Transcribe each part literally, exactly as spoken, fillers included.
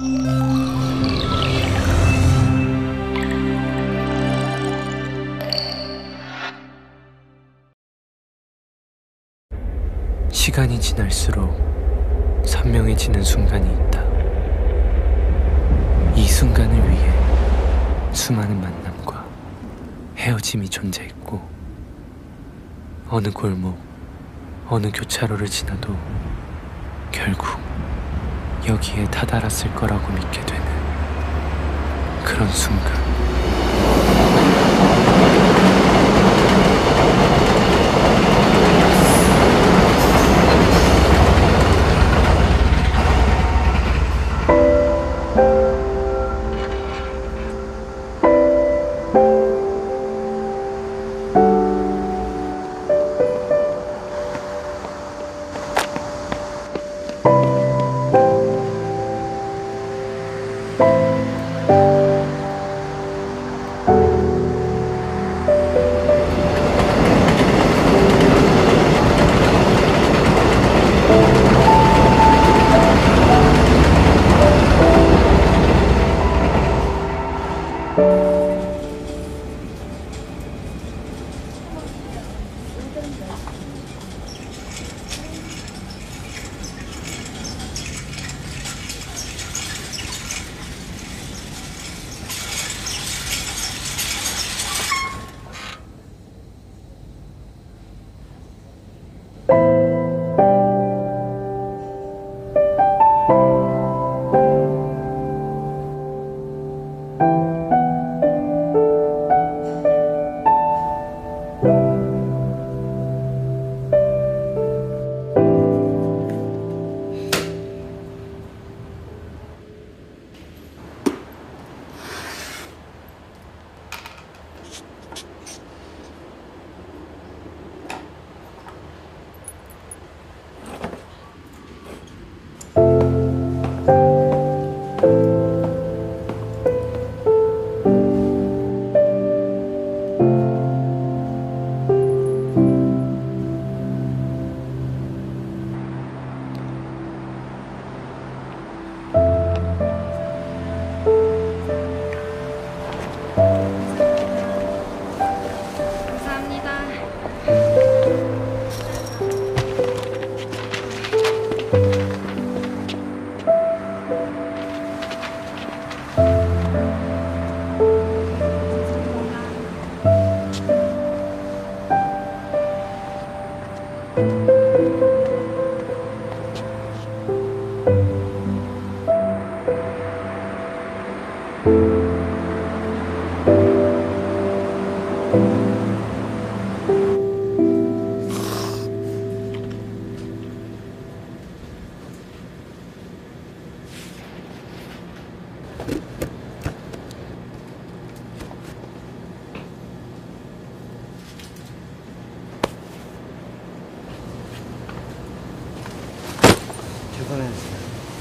시간이 지날수록 선명해지는 순간이 있다. 이 순간을 위해 수많은 만남과 헤어짐이 존재했고, 어느 골목, 어느 교차로를 지나도 결국 여기에 다다랐을 거라고 믿게 되는 그런 순간. 죄송해요.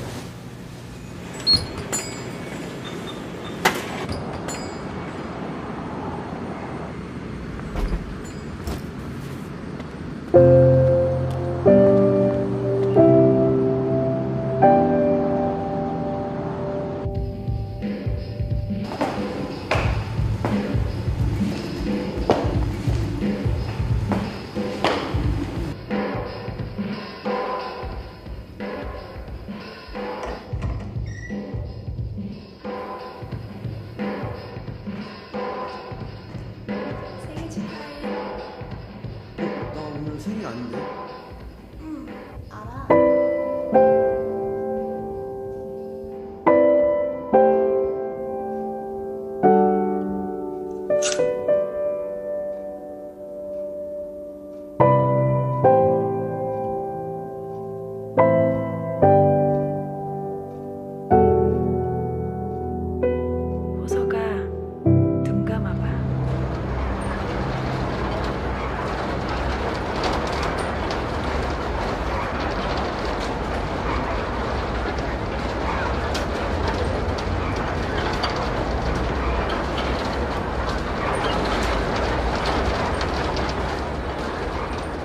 생일 아닌데? 응, 알아. 호서가 눈 감아봐.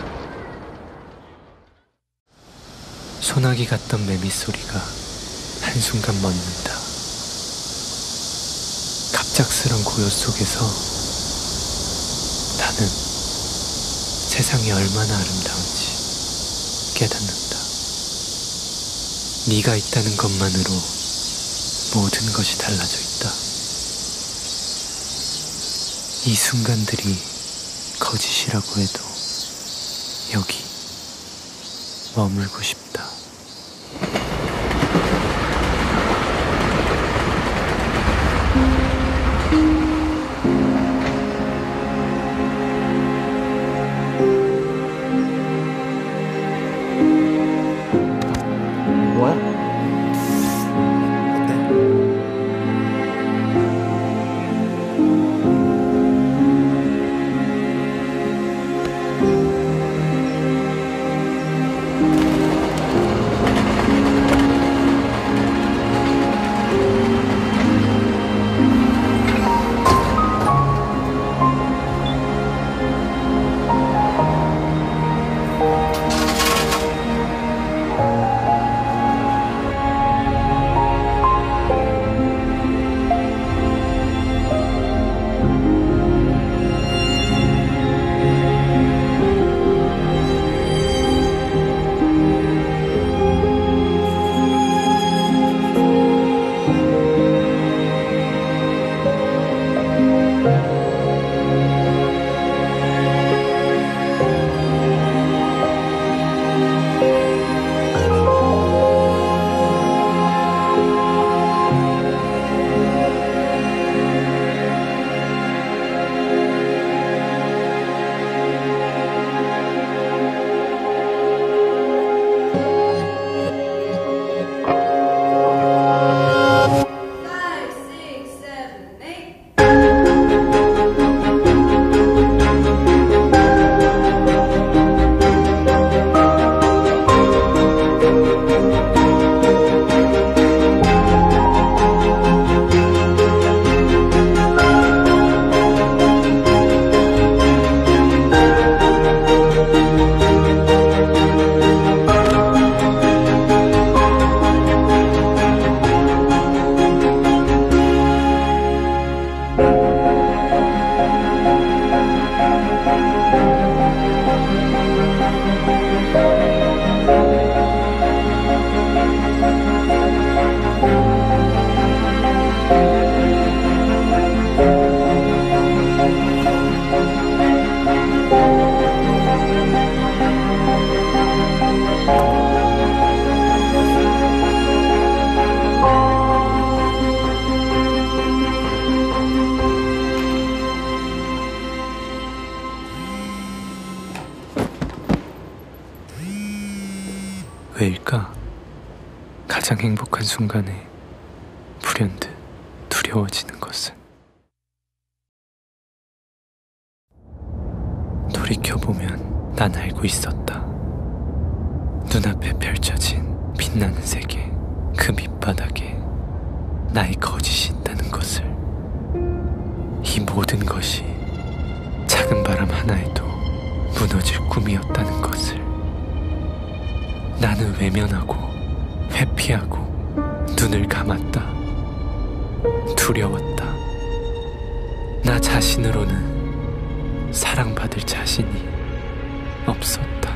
소나기 같던 매미 소리가 한순간 멎는다. 갑작스런 고요 속에서 나는 세상이 얼마나 아름다운지 깨닫는다. 네가 있다는 것만으로 모든 것이 달라져 있다. 이 순간들이 거짓이라고 해도 여기 머물고 싶다. 뭐야? 어때? Five, six, seven, eight. 왜일까? 가장 행복한 순간에 불현듯 두려워지는 것은. 돌이켜보면 난 알고 있었다. 눈앞에 펼쳐진 빛나는 세계, 그 밑바닥에 나의 거짓이 있다는 것을. 이 모든 것이 작은 바람 하나에도 무너질 꿈이었다는 것을. 나는 외면하고 회피하고 눈을 감았다. 두려웠다. 나 자신으로는 사랑받을 자신이 없었다.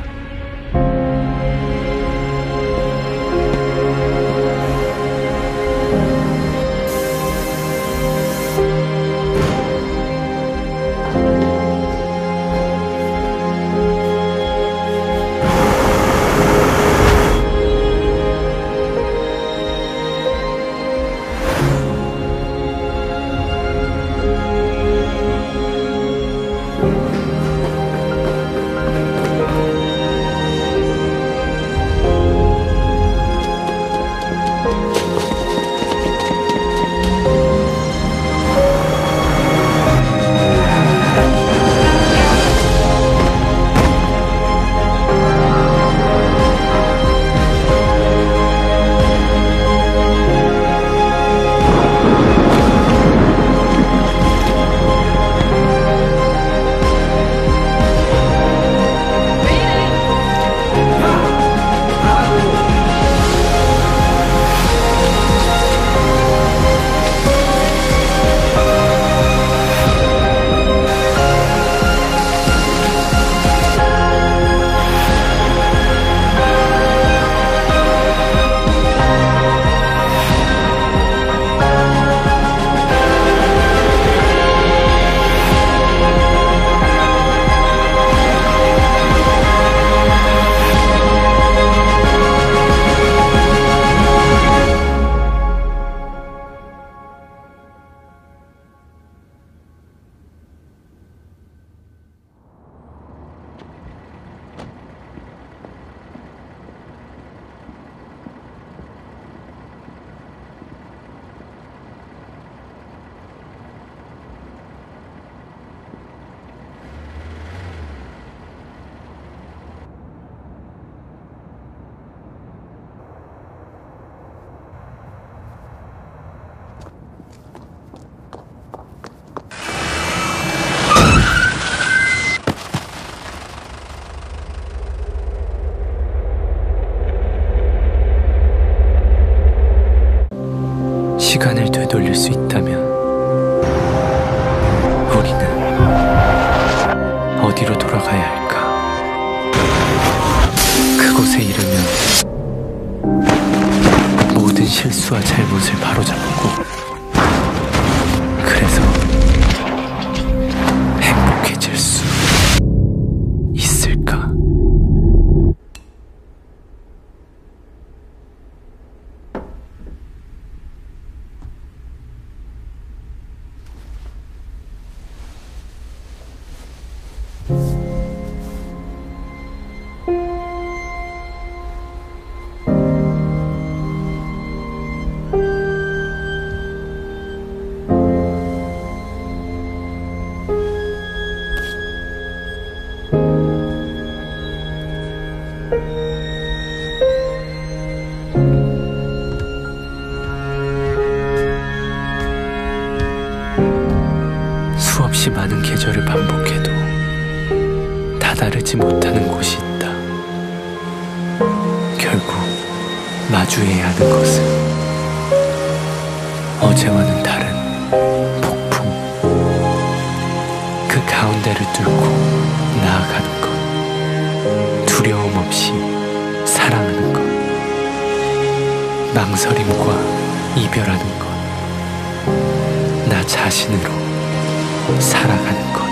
시간을 되돌릴 수 있다면 우리는 어디로 돌아가야 할까? 그곳에 이르면 모든 실수와 잘못을 바로잡고 그래서 행복해질 수 있을까? 수없이 많은 계절을 반복해도 다다르지 못하는 곳이 있다. 결국 마주해야 하는 것은 어제와는 다른 폭풍. 그 가운데를 뚫고 나아가는 것, 두려움 없이 사랑하는 것, 망설임과 이별하는 것, 나 자신으로 살아가는 것.